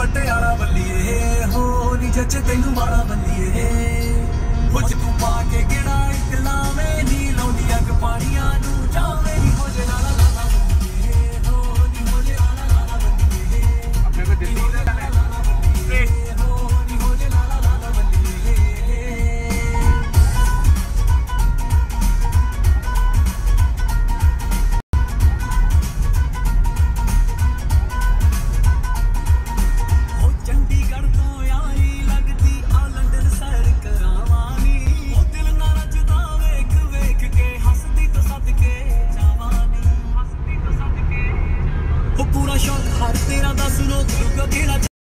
पटियाला बल्लिए हो नी जच तेनू वाला बल्लिए कुछ तू पा के गिड़ा एक लावे नी लौंडी अग पानिया नू जावे नी हो जे लाला लाला बल्लिए हो नी हो जे लाला लाला बल्लिए अपने को दिल्ली